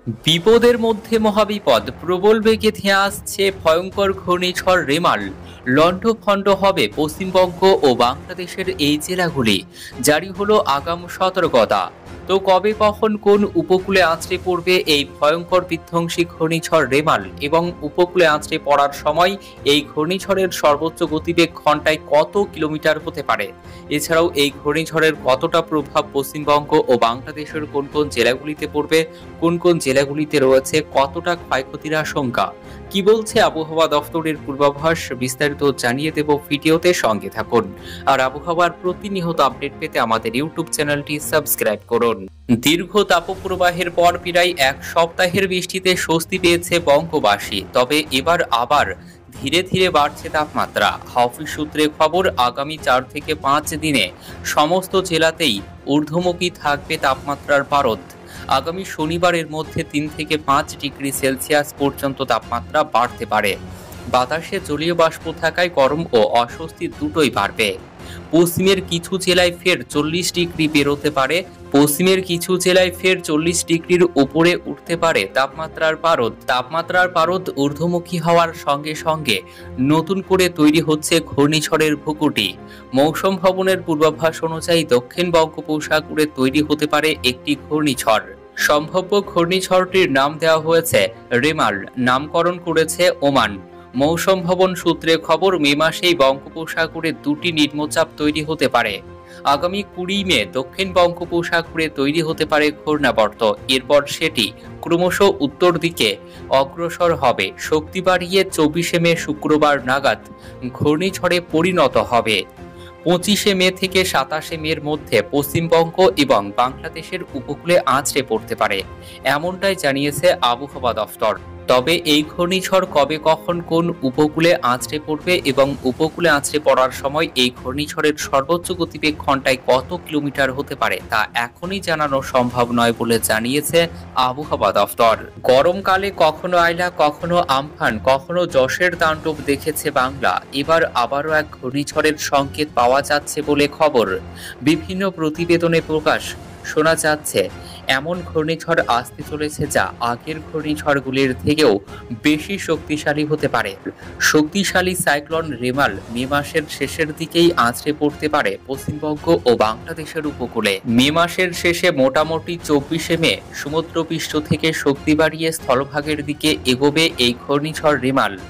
বিপদের মধ্যে মহাবিপদ, প্রবল বেগে ধেয়ে আসছে ভয়ঙ্কর ঘূর্ণিঝড় রেমাল। লণ্ডভণ্ড হবে পশ্চিমবঙ্গ ও বাংলাদেশের এই জেলাগুলি। জারি হলো আগাম সতর্কতা। তো কবে কখন কোন উপকূলে আছড়ে পড়বে এই ভয়ঙ্কর বিধ্বংসী ঘূর্ণিঝড় রেমাল এবং উপকূলে আছড়ে পড়ার সময় এই ঘূর্ণিঝড়ের সর্বোচ্চ গতিবেগ ঘন্টায় কত কিলোমিটার হতে পারে? এছাড়াও এই ঘূর্ণিঝড়ের কতটা প্রভাব পশ্চিমবঙ্গ ও বাংলাদেশের কোন কোন জেলাগুলিতে পড়বে, কোন কোন জেলাগুলিতে রয়েছে কতটা ক্ষয়ক্ষতির আশঙ্কা, কি বলছে আবহাওয়া দফতরের পূর্বাভাস, বিস্তারিত জানিয়ে দেব ভিডিওতে। সঙ্গে থাকুন আর আবহাওয়ার প্রতিনিয়ত আপডেট পেতে আমাদের ইউটিউব চ্যানেলটি সাবস্ক্রাইব করুন। দীর্ঘ তাপপ্রবাহের পর প্রায় এক সপ্তাহের বৃষ্টিতে স্বস্তি পেয়েছে বঙ্গবাসী। তবে এবার আবার ধীরে ধীরে বাড়ছে তাপমাত্রা। হাওয়া সূত্রে খবর, আগামী 4 থেকে 5 দিনে সমস্ত জেলাতেই ঊর্ধ্বমুখী থাকবে তাপমাত্রার পারদ। আগামী শনিবারের মধ্যে 3 থেকে 5 ডিগ্রি সেলসিয়াস পর্যন্ত তাপমাত্রা বাড়তে পারে। বাতাসে জলীয় বাষ্প থাকায় গরম ও অস্বস্তি দুটোই বাড়বে। পশ্চিমের কিছু জেলায় ফের 40 ডিগ্রি বেরোতে পারে। পশ্চিমের কিছু জেলায় ফের 40 ডিগ্রির উপরে উঠতে পারে তাপমাত্রার পারদ ঊর্ধ্বমুখী হওয়ার সঙ্গে সঙ্গে নতুন করে তৈরি হচ্ছে ঘূর্ণিঝড়ের ভূকুটি। মৌসুম ভবনের পূর্বাভাস অনুযায়ী দক্ষিণ বঙ্গোপসাগরে তৈরি হতে পারে একটি ঘূর্ণিঝড়। সম্ভাব্য ঘূর্ণিঝড়টির নাম দেওয়া হয়েছে রেমাল, নামকরণ করেছে ওমান। মৌসুম ভবন সূত্রে খবর, মে মাসেই বঙ্গোপসাগরে দুটি নিম্নচাপ তৈরি হতে পারে। আগামী 20 মে দক্ষিণ বঙ্গোপসাগরে তৈরি হতে পারে ঘূর্ণাবর্ত। এরপর সেটি ক্রমশ উত্তর দিকে অগ্রসর হবে, শক্তি বাড়িয়ে 24 মে শুক্রবার নাগাদ ঘূর্ণিঝড়ে পরিণত হবে। 25 মে থেকে 27 মের মধ্যে পশ্চিমবঙ্গ এবং বাংলাদেশের উপকূলে আছড়ে পড়তে পারে, এমনটাই জানিয়েছে আবহাওয়া দফতর। তবে এই ঘূর্ণিঝড় কবে কখন কোন উপকূলে আছড়ে পড়বে এবং উপকূলে আছড়ে পড়ার সময় এই ঘূর্ণিঝড়ের সর্বোচ্চ গতিবেগ ঘন্টায় কত কিলোমিটার হতে পারে তা এখনই জানানো সম্ভব নয় বলে জানিয়েছে আবহাওয়া দফতর। গরমকালে কখনো আইলা, কখনো আমফান, কখনো যশের তাণ্ডব দেখেছে বাংলা। এবার আবারও এক ঘূর্ণিঝড়ের সংকেত পাওয়া যাচ্ছে বলে খবর। বিভিন্ন প্রতিবেদনে প্রকাশ শোনা যাচ্ছে এমন ঘূর্ণিঝড় আসতে চলেছে যা আগের ঘূর্ণিঝড়গুলির থেকেও বেশি শক্তিশালী হতে পারে। শক্তিশালী সাইক্লোন রেমাল মে মাসের শেষের দিকেই আছড়ে পড়তে পারে পশ্চিমবঙ্গ ও বাংলাদেশের উপকূলে। মে মাসের শেষে মোটামুটি 24 মে সমুদ্রপৃষ্ঠ থেকে শক্তি বাড়িয়ে স্থলভাগের দিকে এগোবে এই ঘূর্ণিঝড় রেমাল।